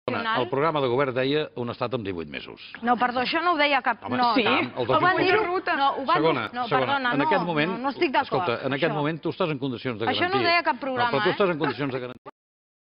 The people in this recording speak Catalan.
nacional... El programa de govern deia un estat amb 18 mesos. No, perdó, això no ho deia cap... No, sí. Ho van dir... No, perdona, no estic d'acord. Escolta, en aquest moment tu estàs en condicions de garantir... Això no ho deia cap programa, però tu estàs en condicions de garantir...